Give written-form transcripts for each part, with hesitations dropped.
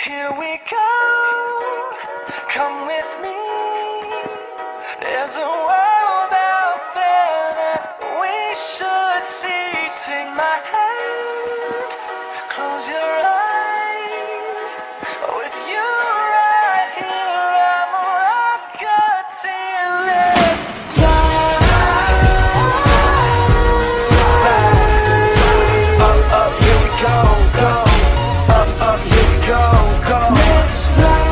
Here we go, come with me. There's a world out there that we should see. Take my hand, close your eyes. With you right here, I'm a rocketeer. Let's fly. Up, up, here we go, go. Up, up, here we go, go. Let's fly.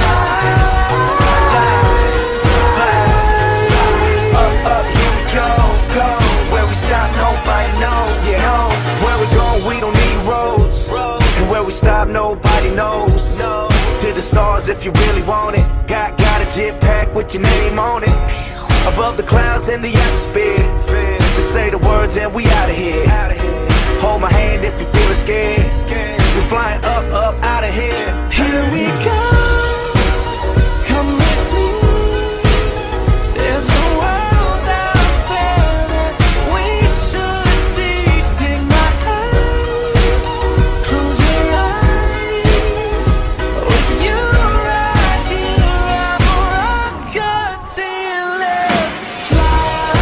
Up, up, here we go, go. Where we stop, nobody knows. Yeah, where we going, we don't need roads. And where we stop, nobody knows. To the stars if you really want it. Got a jetpack with your name on it. Above the clouds in the atmosphere. Just say the words and we out of here. Hold my hand if you're feeling scared. We're flying up, up, out of here. Here we go, come with me. There's a world out there that we should see. Take my hand, close your eyes. With you right here, I'm a rocketeer. Let's fly.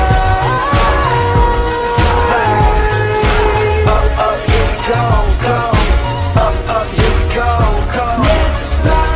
Up, up, here we go, go. Up, up, here we go, go. Let's fly.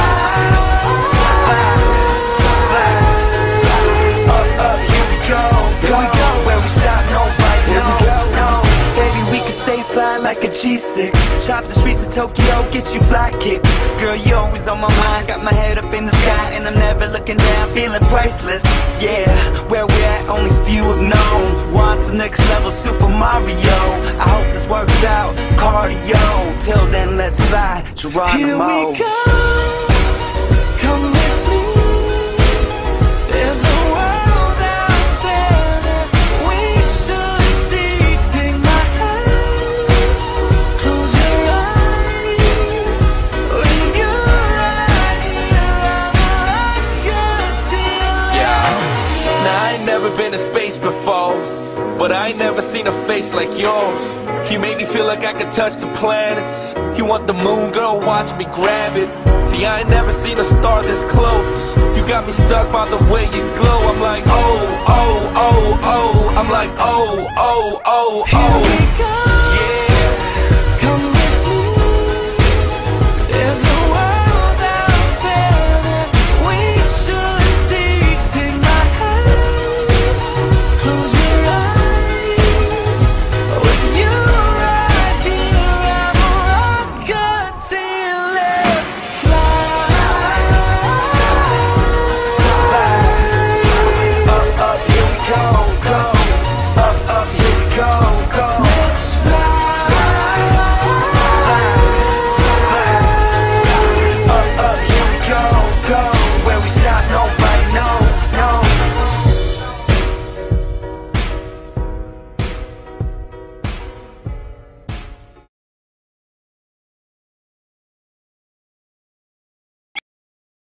Up, up, here we go, go. Where we stop, nobody knows. Baby, we can stay fly like a G6. Chop the streets of Tokyo, get you fly kick. Girl, you always on my mind. Got my head up in the sky and I'm never looking down, feeling priceless. Yeah, where we at, only few have known. Want some next level Super Mario. I hope this works out, cardio. Till then, let's fly, Geronimo. Here we go, come with me. There's a world out there that we should see. Take my hand, close your eyes. With you right here, I'm a rocketeer. Yeah. Now I ain't never been to space before, but I ain't never seen a face like yours. You made me feel like I could touch the planets. You want the moon, girl, watch me grab it. See, I ain't never seen a star this close. You got me stuck by the way you glow. I'm like, oh, oh, oh, oh. I'm like, oh, oh, oh, oh. Here we go.